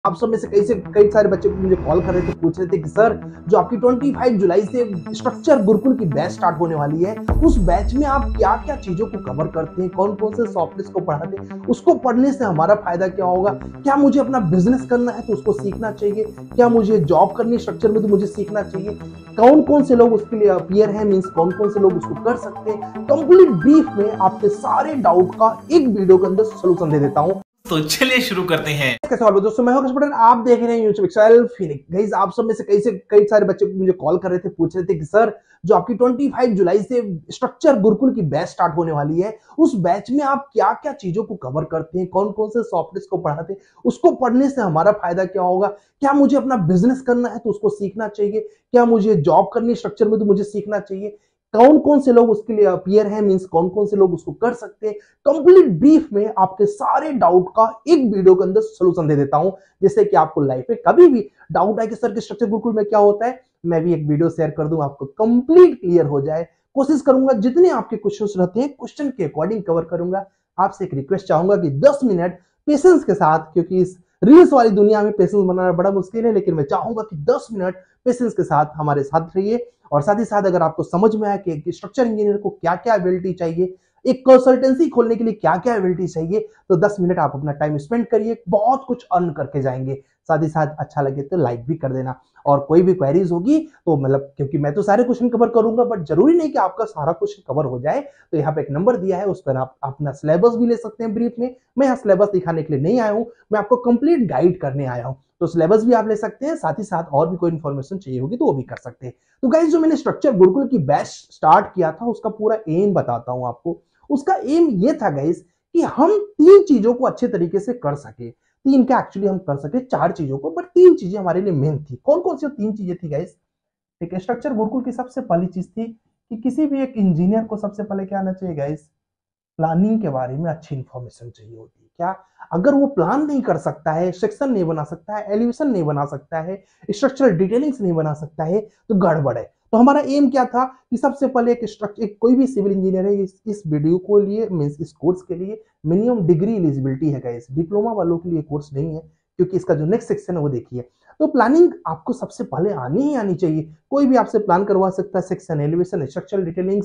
आप सब में से कई सारे बच्चे मुझे कॉल कर रहे थे, पूछ रहे थे कि सर जो आपकी 25 जुलाई से स्ट्रक्चर गुरुकुल की बैच स्टार्ट होने वाली है, उस बैच में आप क्या क्या चीजों को कवर करते हैं, कौन कौन से सॉफ्टवेयर को पढ़ाते हैं, उसको पढ़ने से हमारा फायदा क्या होगा, क्या मुझे अपना बिजनेस करना है तो उसको सीखना चाहिए, क्या मुझे जॉब करनी है स्ट्रक्चर में तो मुझे सीखना चाहिए, कौन कौन से लोग उसके लिए अपियर है, मीन्स कौन कौन से लोग उसको कर सकते हैं। कंप्लीट ब्रीफ में आपके सारे डाउट का एक वीडियो के अंदर सोल्यूशन दे देता हूं। तो चलिए शुरू करते हैं। कैसे हो दोस्तों, मैं हूं आप देख रहे हैं यूट्यूब चैनल फिनिक्स। गाइस, आप सब में से कई सारे बच्चे मुझे कॉल कर रहे थे, पूछ रहे थे कि सर जो आपकी 25 जुलाई से स्ट्रक्चर गुरुकुल की बैच स्टार्ट होने वाली है, उस बैच में आप क्या क्या चीजों को कवर करते हैं, कौन कौन से सॉफ्टवेयर को पढ़ाते हैं, उसको पढ़ने से हमारा फायदा क्या होगा, क्या मुझे अपना बिजनेस करना है तो उसको सीखना चाहिए, क्या मुझे जॉब करनी है स्ट्रक्चर में तो मुझे सीखना चाहिए, कौन कौन से लोग उसके लिए अपियर है, मींस कौन कौन से लोग उसको कर सकते हैं। कंप्लीट ब्रीफ में आपके सारे डाउट का एक वीडियो के अंदर सोल्यूशन दे देता हूं, जिससे कि आपको लाइफ में कभी भी डाउट आए कि सर के स्ट्रक्चर गुरुकुल में क्या होता है, मैं भी एक वीडियो शेयर कर दूं, आपको कंप्लीट क्लियर हो जाए। कोशिश करूंगा जितने आपके क्वेश्चंस रहते हैं क्वेश्चन के अकॉर्डिंग कवर करूंगा। आपसे एक रिक्वेस्ट चाहूंगा कि 10 मिनट पेशेंस के साथ, क्योंकि इस रील्स वाली दुनिया में पेशेंस बनाना बड़ा मुश्किल है, लेकिन मैं चाहूंगा कि 10 मिनट पेशेंस के साथ हमारे साथ रहिए। और साथ ही साथ अगर आपको समझ में आया कि स्ट्रक्चर इंजीनियर को क्या क्या एबिलिटी चाहिए, एक कंसल्टेंसी खोलने के लिए क्या क्या एबिलिटी चाहिए, तो 10 मिनट आप अपना टाइम स्पेंड करिए, बहुत कुछ अर्न करके जाएंगे। साथ ही साथ अच्छा लगे तो लाइक भी कर देना, और कोई भी क्वेरीज होगी तो मतलब, क्योंकि मैं तो सारे क्वेश्चन कवर करूंगा, बट जरूरी नहीं कि आपका सारा क्वेश्चन कवर हो जाए, तो यहाँ पे एक नंबर दिया है, उस पर आप अपना सिलेबस भी ले सकते हैं ब्रीफ में। मैं यहाँ सिलेबस दिखाने के लिए नहीं आया हूँ, मैं आपको कंप्लीट गाइड करने आया हूँ, तो सिलेबस भी आप ले सकते हैं, साथ ही साथ और भी कोई इन्फॉर्मेशन चाहिए होगी तो वो भी कर सकते हैं। तो गाइस, जो मैंने स्ट्रक्चर गुरुकुल की बैच स्टार्ट किया था, उसका पूरा एम बताता हूं आपको। उसका एम ये था गाइस कि हम 3 चीजों को अच्छे तरीके से कर सके। 3 क्या, एक्चुअली हम कर सके 4 चीजों को, बट 3 चीजें हमारे लिए मेन थी। कौन कौन सी 3 चीजें थी गाइस? ठीक है, स्ट्रक्चर गुरुकुल की सबसे पहली चीज थी कि किसी भी एक इंजीनियर को सबसे पहले क्या आना चाहिए गाइस, प्लानिंग के बारे में अच्छी इंफॉर्मेशन चाहिए होती है। क्या, अगर वो प्लान नहीं कर सकता है, सेक्शन नहीं बना सकता है, एलिवेशन नहीं बना सकता है, स्ट्रक्चरल डिटेलिंग्स नहीं बना सकता है, तो गड़बड़ है। तो हमारा एम क्या था कि सबसे पहले एक स्ट्रक्चर, कोई भी सिविल इंजीनियर है इस वीडियो को लिए, मींस इस कोर्स के लिए मिनिमम डिग्री एलिजिबिलिटी है गाइस, डिप्लोमा वालों के लिए कोर्स नहीं है, क्योंकि इसका जो नेक्स्ट सेक्शन है वो देखिए। तो प्लानिंग आपको सबसे पहले आनी ही आनी चाहिए। कोई भी आपसे प्लान करवा सकता है, section, elevation, structural detailings,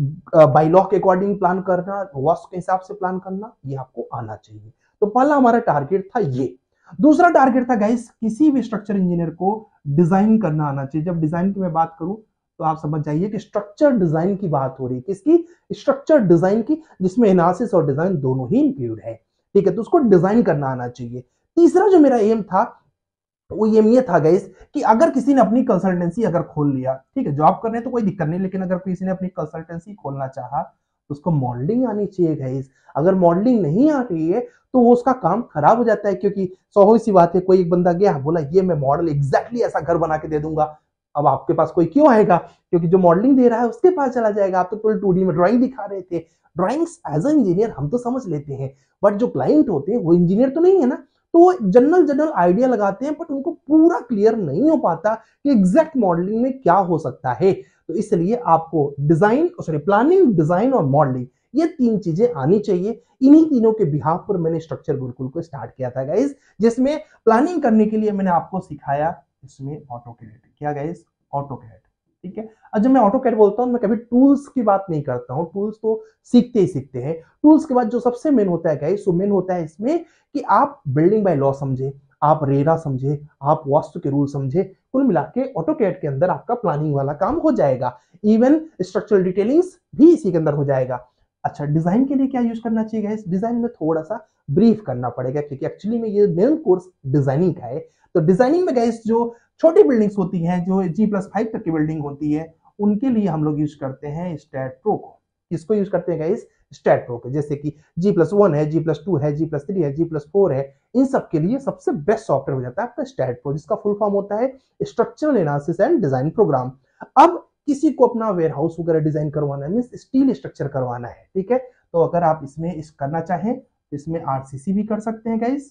by law के अकॉर्डिंग प्लान करना, वास्तु के हिसाब से प्लान करना, ये आपको आना चाहिए। तो पहला हमारा टारगेट था ये। दूसरा टारगेट था गाइस, किसी भी स्ट्रक्चर इंजीनियर को डिजाइन करना आना चाहिए। जब डिजाइन की मैं बात करूं तो आप समझ जाइए कि स्ट्रक्चर डिजाइन की बात हो रही है, किसकी? स्ट्रक्चर डिजाइन की, जिसमें एनालिसिस और डिजाइन दोनों ही इंक्लूड है। ठीक है, तो उसको डिजाइन करना आना चाहिए। तीसरा जो मेरा एम था वो ये था गाइस कि अगर किसी ने अपनी कंसल्टेंसी अगर खोल लिया, ठीक है, जॉब करने तो कोई दिक्कत नहीं, लेकिन अगर किसी ने अपनी कंसल्टेंसी खोलना चाहा तो उसको मॉडलिंग आनी चाहिए गाइस। अगर मॉडलिंग नहीं आ रही है तो वो उसका काम खराब हो जाता है, क्योंकि स्वाभाविक सी बात है, कोई एक बंदा गया बोला ये मैं मॉडल एग्जैक्टली ऐसा घर बना के दे दूंगा, अब आपके पास कोई क्यों आएगा? क्योंकि जो मॉडलिंग दे रहा है उसके पास चला जाएगा। आप तो केवल 2D में ड्राइंग दिखा रहे थे। ड्राइंग्स एज अ इंजीनियर हम तो समझ लेते हैं, बट जो क्लाइंट होते हैं वो इंजीनियर तो नहीं है ना, तो वो जनरल जनरल आइडिया लगाते हैं, बट उनको पूरा क्लियर नहीं हो पाता कि एग्जैक्ट मॉडलिंग में क्या हो सकता है। तो इसलिए आपको डिजाइन, सॉरी, प्लानिंग, डिजाइन और मॉडलिंग, ये 3 चीजें आनी चाहिए। इन्हीं तीनों के बिहाफ पर मैंने स्ट्रक्चर गुरुकुल को स्टार्ट किया था गाइस, जिसमें प्लानिंग करने के लिए मैंने आपको सिखाया इसमें ऑटोकैड। क्या गाइस? ऑटोकैड। ठीक है, और जब मैं ऑटोकैड बोलता हूं, मैं कभी टूल्स की बात नहीं करता हूं, टूल्स तो सीखते ही सीखते हैं। टूल्स के बाद जो सबसे मेन होता है गाइस, वो मेन होता है इसमें कि आप बिल्डिंग बाय लॉ समझे, आप रेरा समझे, आप वास्तु के रूल समझे, कुल मिला के ऑटोकैड के अंदर आपका प्लानिंग वाला काम हो जाएगा। इवन स्ट्रक्चरल डिटेलिंग्स भी इसी के अंदर हो जाएगा। अच्छा, डिजाइन के लिए क्या यूज करना चाहिए गाइस? डिजाइन में थोड़ा सा ब्रीफ करना पड़ेगा, क्योंकि एक्चुअली में ये मेन कोर्स डिजाइनिंग का है। तो डिजाइनिंग में गाइस जो छोटी बिल्डिंग्स होती हैं, जो G+5 तक की बिल्डिंग होती है, उनके लिए हम लोग यूज करते हैं स्टैट प्रो को। किसको यूज करते हैं गाइस? स्टैट प्रो के। जैसे कि G+1 है, G+2 है, G+3 है, G+4 है, इन सब के लिए सबसे बेस्ट सॉफ्टवेयर हो जाता है आपका स्टैट प्रो, जिसका फुल फॉर्म होता है structural analysis and design program. अब किसी को अपना वेयर हाउस वगैरह डिजाइन करवाना है, मीन स्टील स्ट्रक्चर करवाना है, ठीक है, तो अगर आप इसमें करना चाहें तो इसमें RCC भी कर सकते हैं गाइस।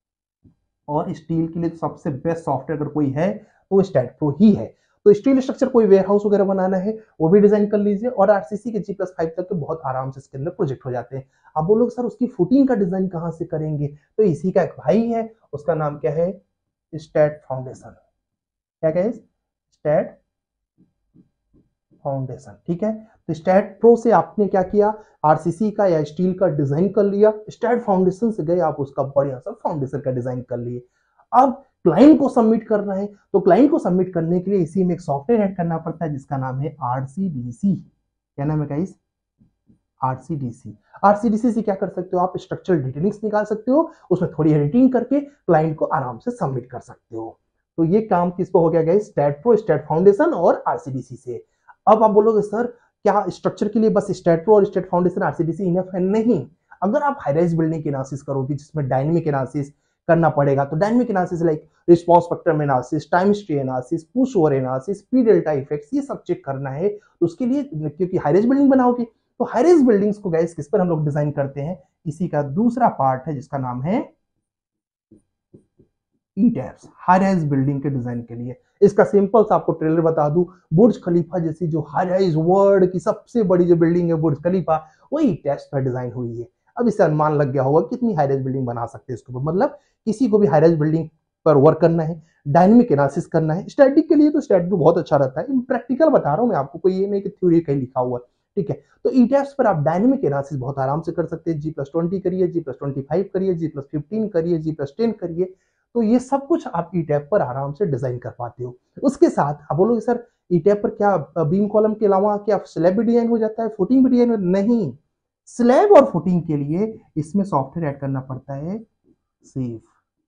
और स्टील के लिए सबसे बेस्ट सॉफ्टवेयर अगर कोई है तो वो स्टैट प्रो ही है। तो स्टील स्ट्रक्चर, कोई वेयर हाउस वगैरह बनाना है वो भी डिजाइन कर लीजिए, और RCC के G+5 तक तो बहुत आराम से इसके अंदर प्रोजेक्ट हो जाते हैं। अब वो लोग सर उसकी फुटिंग का डिजाइन कहां से करेंगे? तो इसी का एक भाई है, उसका नाम क्या है? STAAD foundation. क्या गाइस? STAAD foundation. ठीक है, तो स्टैट प्रो से आपने क्या किया, आरसीसी का या स्टील का डिजाइन कर लिया, स्टैट फाउंडेशन से गए आप उसका बढ़िया सा फाउंडेशन का डिजाइन कर लिए। अब क्लाइंट को सबमिट करना है, तो क्लाइंट को सबमिट करने के लिए इसी में एक सॉफ्टवेयर ऐड करना पड़ता है जिसका नाम है आरसीडीसी। क्या नाम है गाइस? आरसीडीसी। आरसीडीसी से क्या कर सकते हो आप? स्ट्रक्चरल डिटेलिंग्स निकाल सकते हो, उसमें थोड़ी एडिटिंग करके क्लाइंट को आराम से सबमिट कर सकते हो। तो ये काम किसको हो गया guys? STAAD pro, STAAD foundation और आरसीडीसी से। अब आप बोलोगे सर क्या स्ट्रक्चर के लिए बस स्टैट प्रो और स्टैट फाउंडेशन आरसीडीसी इनफ है? नहीं, अगर आप हाई राइज बिल्डिंग की एनालिसिस करोगे जिसमें डायनेमिक एनालिसिस करना पड़ेगा, तो dynamic analysis like response spectrum analysis, time stay analysis, push over analysis, P delta effects, ये सब चेक करना है। तो उसके लिए क्योंकि हाई राइज बिल्डिंग बनाओगे, तो हाई राइज बिल्डिंग्स को गाइस किस पर हम लोग डिजाइन करते हैं? इसी का दूसरा पार्ट है जिसका नाम है ETABS, high rise building के डिजाइन के लिए। इसका सिंपल सा आपको ट्रेलर बता दूं, बुर्ज खलीफा जैसी जो हाई राइज वर्ल्ड की सबसे बड़ी जो बिल्डिंग है बुर्ज खलीफा, वो ई टैब्स पर डिजाइन हुई है। अब इससे अनुमान लग गया होगा कितनी हाई राइज बिल्डिंग बना सकते हैं इसके ऊपर। मतलब किसी को भी हाई राइज बिल्डिंग पर वर्क करना है, डायनेमिक एनालिसिस करना है, स्टैटिक के लिए तो स्टैटिक बहुत अच्छा रहता है, प्रैक्टिकल बता रहा हूं मैं आपको, कोई ये नहीं कि थ्योरी कहीं लिखा हुआ। ठीक है, तो ई टैब्स पर आप डायनेमिक एनालिसिस बहुत आराम से कर सकते हैं। G+20 करिए, G+25 करिए, G+15 करिए, G+10 करिए, तो ये सब कुछ आप ई टैब पर आराम से डिजाइन कर पाते हो। उसके साथ आप बोलोगे सर ई टैब पर क्या बीम कॉलम के अलावा क्या स्लैब भी डिजाइन हो जाता है, फुटिंग भी डिजाइन? नहीं, स्लैब और फुटिंग के लिए इसमें सॉफ्टवेयर ऐड करना पड़ता है SAFE,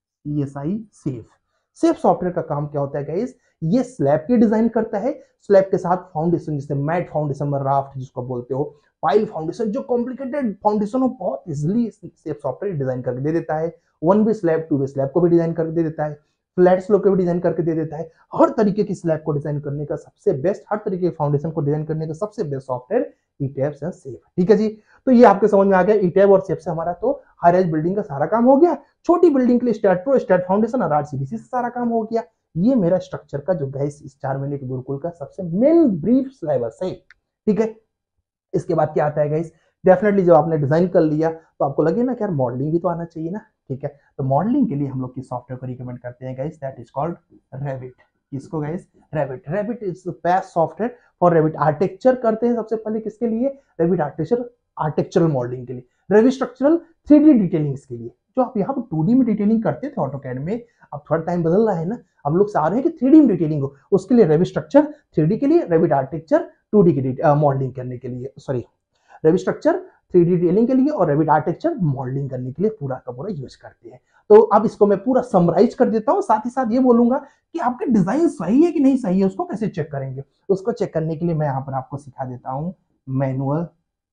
ESI SAFE. SAFE software का काम क्या होता है गाइस? ये स्लैब के डिजाइन करता है, स्लैब के साथ फाउंडेशन, जैसे मैट फाउंडेशन में राफ्ट जिसको बोलते हो, पाइल फाउंडेशन, जो कॉम्प्लिकेटेड फाउंडेशन हो बहुत इजीली सेफ सॉफ्टवेयर डिजाइन करके दे देता है। 1 वे स्लैब, 2 वे स्लैब को भी डिजाइन करके दे देता है, फ्लैट स्लोप को भी डिजाइन करके दे देता है। हर तरीके की स्लैब को डिजाइन करने का सबसे बेस्ट, हर तरीके के फाउंडेशन को डिजाइन करने का सबसे best software ETABS and SAFE. ठीक है जी, तो ये आपके समझ में आ गया, ई टैब और सेफ से हमारा तो हाई राइज बिल्डिंग का सारा काम हो गया। छोटी बिल्डिंग के लिए स्टैट प्रो, स्टैट फाउंडेशन और आरसीडीसी से सारा काम हो गया। ये मेरा स्ट्रक्चर का जो गाइस इस 4 महीने के गुरुकुल का सबसे मेन ब्रीफ सिलेबस है। ठीक है, इसके बाद क्या आता है गाइस? डेफिनेटली जब आपने डिजाइन कर लिया तो आपको लगे ना कि यार मॉडलिंग भी तो आना चाहिए ना। ठीक है, तो मॉडलिंग के लिए हम लोग किस सॉफ्टवेयर को रिकमेंड करते हैं guys? That is called Revit. किसको guys? Revit. Revit is the best software for Revit architecture करते हैं सबसे पहले। किसके लिए? रेविट आर्किटेक्चर, आर्किटेक्चरल मॉडलिंग के लिए, रेविट स्ट्रक्चरल 3D डिटेलिंग्स के लिए। जो आप यहाँ पर 2D में डिटेलिंग करते थे ऑटोकैड में, अब थोड़ा टाइम बदल रहा है ना, अब लोग चाह रहे हैं कि 3D में डिटेलिंग हो, उसके लिए रेविट स्ट्रक्चर 3D के लिए, रेविट आर्किटेक्चर 2D की मॉडलिंग करने के लिए, sorry Revit structure 3D detailing के लिए और रेविट आर्किटेक्चर मॉडलिंग करने के लिए पूरा का पूरा यूज करते हैं। तो अब इसको मैं पूरा समराइज कर देता हूं, साथ ही साथ ये बोलूंगा कि आपका डिजाइन सही है कि नहीं सही है, उसको कैसे चेक करेंगे। उसको चेक करने के लिए मैं यहाँ पर आपको सिखा देता हूं manual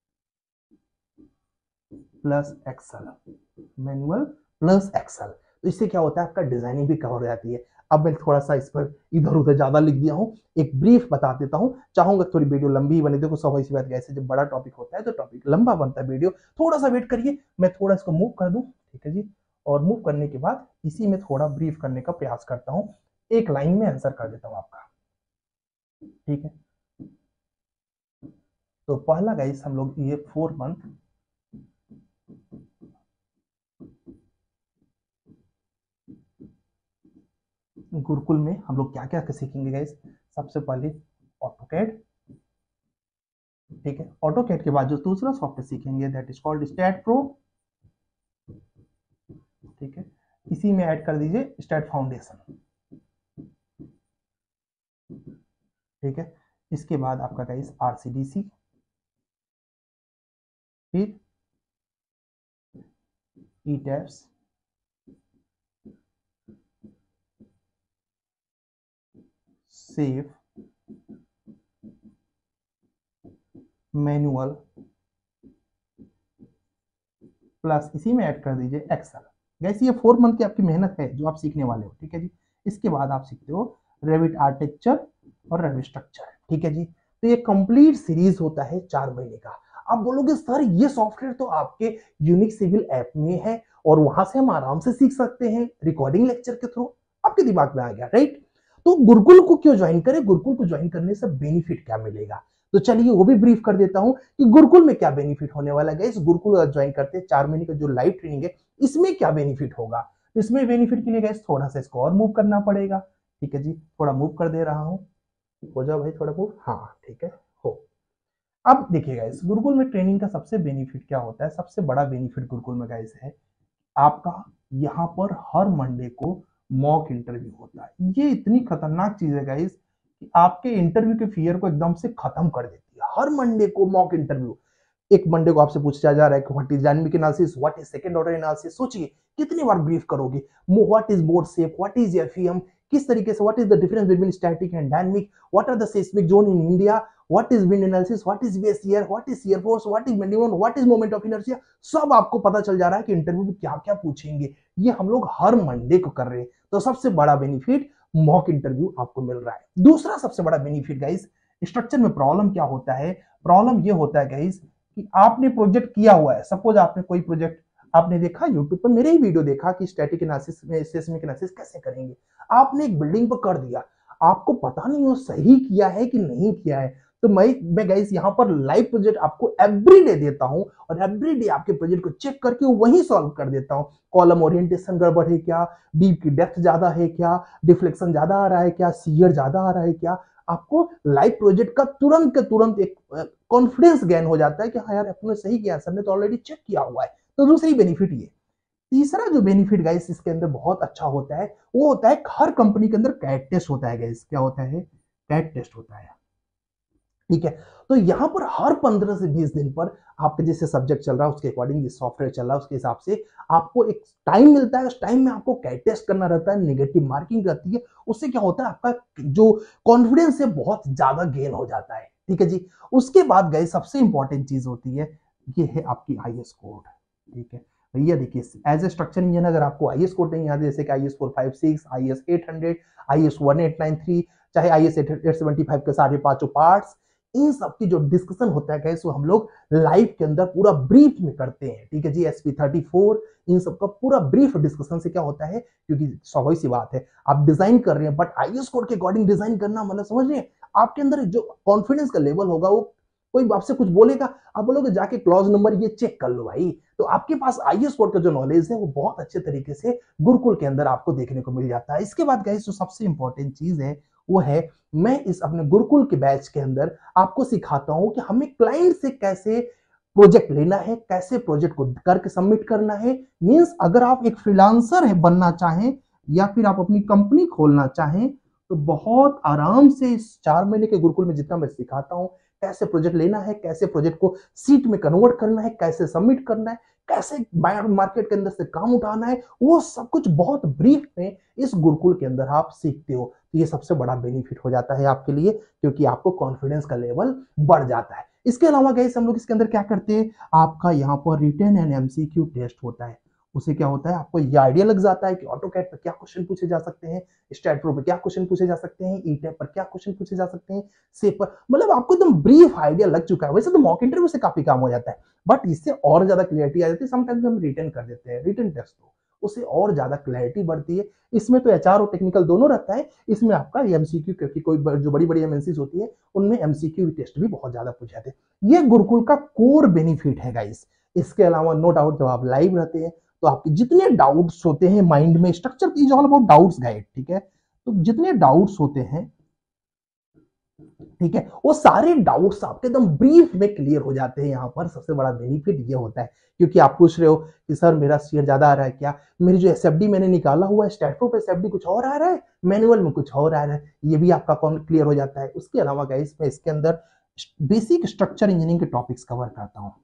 plus Excel. Manual plus Excel, तो इससे क्या होता है आपका डिजाइनिंग भी कवर हो जाती है। अब मैं थोड़ा सा इस पर इधर उधर ज्यादा लिख दिया हूं, एक ब्रीफ बता देता हूं, चाहूंगा थोड़ी वीडियो लंबी ही बने। देखो सब ऐसी बात ऐसे जब बड़ा टॉपिक होता है तो टॉपिक लंबा बनता है, वीडियो थोड़ा सा वेट करिए, मैं थोड़ा इसको मूव कर दूं। ठीक है जी, और मूव करने के बाद इसी में थोड़ा ब्रीफ करने का प्रयास करता हूं, एक लाइन में आंसर कर देता हूं आपका। ठीक है, तो पहला गाइस हम लोग ये 4 मंथ गुरुकुल में हम लोग क्या क्या सीखेंगे गाइस? सबसे पहले ऑटोकैड। ठीक है, ऑटोकैड के बाद जो दूसरा सॉफ्टवेयर सीखेंगे that is called STAAD pro. ठीक है, इसी में ऐड कर दीजिए स्टैट फाउंडेशन। ठीक है, इसके बाद आपका गाइस आरसीडीसी, फिर ETABS, SAFE, manual, plus इसी में ऐड कर दीजिए एक्सेल। गैस ये 4 मंथ की आपकी मेहनत है जो आप सीखने वाले हो। ठीक है जी, इसके बाद आप सीखते हो रेविट आर्किटेक्चर और रेविट स्ट्रक्चर। ठीक है जी, तो ये कंप्लीट सीरीज होता है 4 महीने का। आप बोलोगे सर ये सॉफ्टवेयर तो आपके यूनिक सिविल ऐप में है और वहां से हम आराम से सीख सकते हैं रिकॉर्डिंग लेक्चर के थ्रू, आपके दिमाग में आ गया राइट? तो गुरुकुल को क्यों ज्वाइन करें, गुरुकुल को ज्वाइन करने से बेनिफिट क्या मिलेगा? तो चलिए वो भी ब्रीफ कर देता हूं कि गुरुकुल में क्या बेनिफिट होने वाला है। इस गुरुकुल ज्वाइन करते 4 महीने का जो लाइव ट्रेनिंग है इसमें क्या बेनिफिट होगा। इसमें बेनिफिट के लिए गाइस थोड़ा सा इसको और मूव करना पड़ेगा। ठीक है जी, थोड़ा मूव कर दे रहा हूँ, हो जाओ भाई थोड़ा मूव, हाँ ठीक है हो। अब देखिए गाइस, गुरुकुल में ट्रेनिंग का सबसे बेनिफिट क्या होता है, सबसे बड़ा बेनिफिट गुरुकुल में गाइस है आपका यहाँ पर हर मंडे को मॉक इंटरव्यू होता है। ये इतनी खतरनाक चीज है गाइस कि आपके इंटरव्यू के फियर को एकदम से खत्म कर देती है। हर मंडे को मॉक इंटरव्यू, एक मंडे को आपसे पूछा जा रहा है कि what is dynamic analysis, what is second order analysis. सोचिए कितनी बार ब्रीफ करोगे, what is board shape, what is FEM, किस तरीके से, what is the difference between static and dynamic, what are the seismic zone in India, what is wind analysis, what is base year, what is shear force, what is minimum, what is moment of inertia. सब आपको पता चल जा रहा है कि interview में क्या क्या पूछेंगे। ये हम लोग हर मंडे को कर रहे हैं। तो सबसे बड़ा बेनिफिट मॉक इंटरव्यू आपको मिल रहा है। दूसरा सबसे बड़ा बेनिफिट गाइस, स्ट्रक्चर में प्रॉब्लम क्या होता है, प्रॉब्लम ये होता है गाइस कि आपने प्रोजेक्ट किया हुआ है, सपोज आपने कोई प्रोजेक्ट आपने देखा यूट्यूब पर, मेरे ही वीडियो देखा कि स्टैटिक एनालिसिस में सेस्मिक एनालिसिस कैसे करेंगे, आपने एक बिल्डिंग पर कर दिया, आपको पता नहीं वो सही किया है कि नहीं किया है। तो मैं गाइस यहाँ पर लाइव प्रोजेक्ट आपको एवरीडे देता हूं और एवरीडे आपके प्रोजेक्ट को चेक करके वही सॉल्व कर देता हूं। कॉलम ओरिएंटेशन गड़बड़ है क्या, बीम की डेप्थ ज्यादा है क्या, डिफ्लेक्शन ज्यादा आ रहा है क्या, सीयर ज्यादा आ रहा है क्या, आपको लाइव प्रोजेक्ट का तुरंत के तुरंत एक कॉन्फिडेंस गेन हो जाता है कि हाँ यार अपने सही किया, सर ने तो ऑलरेडी चेक किया हुआ है। तो दूसरी बेनिफिट ये। तीसरा जो बेनिफिट गाइस इसके अंदर बहुत अच्छा होता है, वो होता है हर कंपनी के अंदर कैट टेस्ट होता है गाइस। क्या होता है, कैट टेस्ट होता है। ठीक है, तो यहां पर हर 15 से 20 दिन पर आपके जैसे सब्जेक्ट चल रहा है उसके अकॉर्डिंग, जिस सॉफ्टवेयर चल रहा है उसके हिसाब से आपको एक टाइम मिलता है। उस टाइम में आपको कैट टेस्ट करना रहता है, नेगेटिव मार्किंग रहती है। उससे क्या होता है, आपका जो कॉन्फिडेंस है बहुत ज्यादा गेन हो जाता है। ठीक है जी, उसके बाद गए सबसे इंपॉर्टेंट चीज होती है, ये है आपकी आईएस कोड। ठीक है भैया, देखिए एज ए स्ट्रक्चर इंजीनियर अगर आपको आईएस कोड नहीं याद है, जैसे कि आईएस 456, आईएस 800, आईएस 1893, चाहे आईएस 875 के सारे पांचों पार्ट्स, इन सब की जो डिस्कशन होता है कैसे हम लोग लाइव के अंदर पूरा ब्रीफ में करते हैं। ठीक है जी, SP34, इन सब का पूरा ब्रीफ डिस्कशन से क्या होता है, क्योंकि स्वाभाविक सी बात है आप डिजाइन कर रहे हैं, बट आईएस कोड के अकॉर्डिंग डिजाइन करना मतलब समझ रहे हैं, आपके अंदर जो कॉन्फिडेंस का लेवल होगा, वो कोई आपसे कुछ बोलेगा, आप बोलोगे जाके क्लॉज नंबर ये चेक कर लो भाई। तो आपके पास आईएस कोड का जो नॉलेज है वो बहुत अच्छे तरीके से गुरुकुल के अंदर आपको देखने को मिल जाता है। इसके बाद गाइस जो सबसे इंपॉर्टेंट चीज है वो है, मैं इस अपने गुरुकुल के बैच के अंदर आपको सिखाता हूं कि हमें क्लाइंट से कैसे प्रोजेक्ट लेना है, कैसे प्रोजेक्ट को करके सबमिट करना है। मींस अगर आप एक फ्रीलांसर है बनना चाहें या फिर आप अपनी कंपनी खोलना चाहें, तो बहुत आराम से इस 4 महीने के गुरुकुल में जितना मैं सिखाता हूं, कैसे प्रोजेक्ट लेना है, कैसे प्रोजेक्ट को सीट में कन्वर्ट करना है, कैसे सबमिट करना है, कैसे मार्केट के अंदर से काम उठाना है, वो सब कुछ बहुत ब्रीफ में इस गुरुकुल के अंदर आप सीखते हो। तो ये सबसे बड़ा बेनिफिट हो जाता है आपके लिए, क्योंकि आपको कॉन्फिडेंस का लेवल बढ़ जाता है। इसके अलावा गाइस हम लोग इसके अंदर क्या करते हैं, आपका यहाँ पर रिटन एंड एमसीक्यू टेस्ट होता है। उसे क्या होता है, आपको ये आइडिया लग जाता है कि ऑटोकैड पर क्या क्वेश्चन पूछे जा सकते हैं, स्टैट प्रो पर क्या क्वेश्चन पूछे जा सकते हैं, ईटैप पर क्या क्वेश्चन पूछे जा सकते हैं, सेप पर, मतलब आपको एकदम ब्रीफ आइडिया लग चुका है। वैसे तो मॉक इंटरव्यू से काफी काम हो जाता है, बट इससे और ज्यादा क्लियरिटी आ जाती है। समटाइम्स हम रिटर्न कर देते हैं, रिटर्न टेस्ट तो उससे और ज्यादा क्लैरिटी बढ़ती है। इसमें तो एचआर और टेक्निकल दोनों रहता है, इसमें आपका एमसीक्यू, क्योंकि कोई जो बड़ी बड़ी एमएनसीज होती है उनमें एमसीक्यू टेस्ट भी बहुत ज्यादा पूछे जाते हैं। ये गुरुकुल का कोर बेनिफिट है गाइस। इसके अलावा नो डाउट जब आप लाइव रहते हैं तो आपके जितने डाउट्स होते हैं माइंड में, structure is all about doubts guide. ठीक है, तो जितने डाउट्स होते हैं, ठीक है, वो सारे डाउट्स आपके एकदम ब्रीफ में क्लियर हो जाते हैं। यहाँ पर सबसे बड़ा बेनिफिट ये होता है, क्योंकि आप पूछ रहे हो कि सर मेरा शेयर ज्यादा आ रहा है क्या, मेरी जो एसएफडी मैंने निकाला हुआ है स्टैटफोर्ड पे एसएफडी कुछ और आ रहा है, मैनुअल में कुछ और आ रहा है, ये भी आपका क्लियर हो जाता है। उसके अलावा गाइस मैं इसके अंदर बेसिक स्ट्रक्चर इंजीनियरिंग के टॉपिक्स कवर करता हूँ।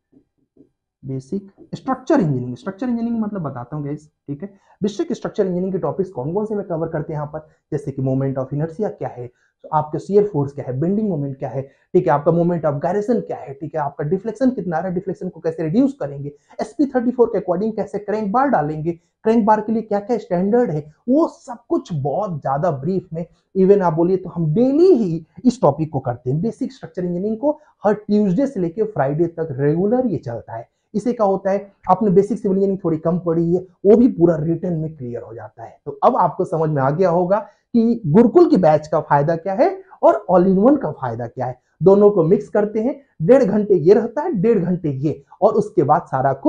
Basic structure engineering, structure engineering मतलब बताता हूँ गाइस। ठीक है, बेसिक स्ट्रक्चर इंजीनियरिंग के टॉपिक्स कौन कौन से मैं कवर करते हैं यहाँ पर, जैसे कि मोमेंट ऑफ इनर्शिया क्या है, तो आपका शियर फोर्स क्या है, बेंडिंग मोमेंट क्या है, ठीक है, आपका मोमेंट ऑफ गायरेशन क्या है, ठीक है, आपका डिफ्लेक्शन कितना आ रहा है, डिफ्लेक्शन को कैसे रिड्यूस करेंगे, SP34 के अकॉर्डिंग कैसे क्रैंक बार डालेंगे, क्रैंक बार के लिए क्या क्या स्टैंडर्ड है, वो सब कुछ बहुत ज्यादा ब्रीफ में, इवन आप बोलिए तो हम डेली ही इस टॉपिक को करते हैं। बेसिक स्ट्रक्चर इंजीनियरिंग को हर ट्यूसडे से लेकर फ्राइडे तक रेगुलर ये चलता है। इसे क्या होता है, आपने बेसिक सिविल इंजीनियरिंग थोड़ी कम पढ़ी है, वो भी पूरा रिटर्न में क्लियर हो जाता है। तो अब आपको समझ में आ गया होगा कि गुरुकुल की बैच का फायदा क्या है और ऑल इन वन का फायदा क्या है। दोनों को मिक्स करते हैं, 1.5 घंटे ये रहता है, 1.5 घंटे ये, और उसके बाद सारा कुछ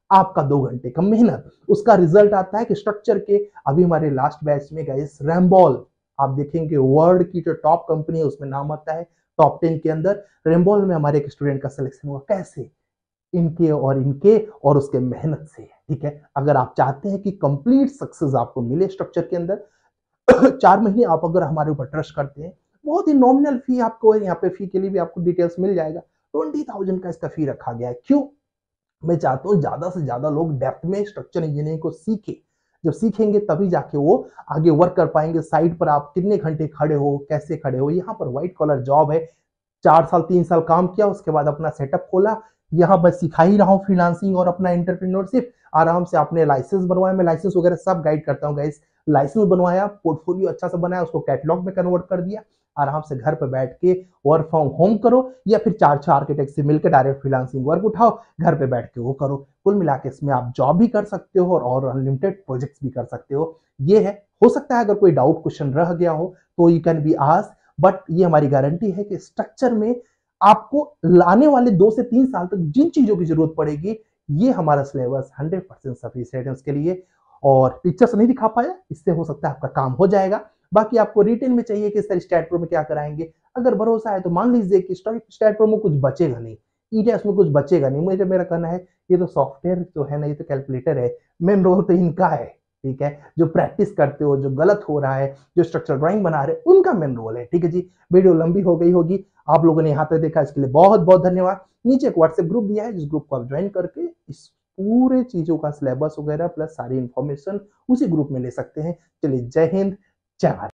आपका 2 घंटे का मेहनत, उसका रिजल्ट आता है कि स्ट्रक्चर के अभी हमारे लास्ट बैच में गाइस रेम्बॉल, आप देखेंगे वर्ल्ड की जो टॉप कंपनी है उसमें नाम आता है टॉप 10 के अंदर। रेम्बॉल में हमारे एक स्टूडेंट का सिलेक्शन हुआ, कैसे? इनके और उसके मेहनत से। ठीक है, अगर आप चाहते हैं कि कंप्लीट सक्सेस आपको मिले स्ट्रक्चर के अंदर 4 महीने आप अगर हमारे ऊपर ट्रस्ट करते हैं, बहुत ही नॉमिनल फी आपको है, यहाँ पे फी के लिए भी आपको डिटेल्स मिल जाएगा। 20,000 का इसका फी रखा गया है। क्यों? मैं चाहता हूँ ज्यादा से ज्यादा लोग डेप्थ में स्ट्रक्चर इंजीनियरिंग को सीखे। जब सीखेंगे तभी जाके वो आगे वर्क कर पाएंगे। साइट पर आप कितने घंटे खड़े हो, कैसे खड़े हो, यहाँ पर व्हाइट कॉलर जॉब है। 4 साल 3 साल काम किया, उसके बाद अपना सेटअप खोला। यहाँ मैं सिखा ही रहा हूँ फ्रीलांसिंग और अपना एंटरप्रेन्योरशिप। आराम से आपने लाइसेंस बनवाया, मैं लाइसेंस वगैरह सब गाइड करता हूँ गाइस। लाइसेंस बनवाया, पोर्टफोलियो अच्छा से बनाया, उसको कैटलॉग में कन्वर्ट कर दिया। आराम से घर पर बैठ के वर्क फ्रॉम होम करो, या फिर 4 आर्किटेक्ट से मिलकर डायरेक्ट फ्रीलांसिंग वर्क उठाओ, घर पे बैठ के वो करो। कुल मिला के इसमें आप जॉब भी कर सकते हो और अनलिमिटेड प्रोजेक्ट्स भी कर सकते हो। ये है, हो सकता है अगर कोई डाउट क्वेश्चन रह गया हो तो you can be ask, but ये हमारी गारंटी है कि स्ट्रक्चर में आपको लाने वाले 2 से 3 साल तक जिन चीजों की जरूरत पड़ेगी, ये हमारा सिलेबस 100% सफिशिएंट है उसके लिए। और पिक्चर से नहीं दिखा पाया, इससे हो सकता है आपका काम हो जाएगा। बाकी आपको रिटेन में चाहिए कि सर स्टैट प्रो में क्या कराएंगे, अगर भरोसा है तो मान लीजिए कि स्टैट प्रो में कुछ बचेगा नहीं, ईटीएस में कुछ बचेगा नहीं। मुझे मेरा कहना है ये तो सॉफ्टवेयर जो है ना, ये तो कैलकुलेटर है, मेन रोल तो इनका है। ठीक है, जो प्रैक्टिस करते हो, जो गलत हो रहा है, जो स्ट्रक्चर ड्राइंग बना रहे हैं, उनका मेन रोल है। ठीक है जी, वीडियो लंबी हो गई होगी, आप लोगों ने यहाँ तक देखा, इसके लिए बहुत बहुत धन्यवाद। नीचे एक व्हाट्सएप ग्रुप दिया है, जिस ग्रुप को आप ज्वाइन करके इस पूरे चीजों का सिलेबस वगैरह प्लस सारी इंफॉर्मेशन उसी ग्रुप में ले सकते हैं। चलिए, जय हिंद, जय भारत।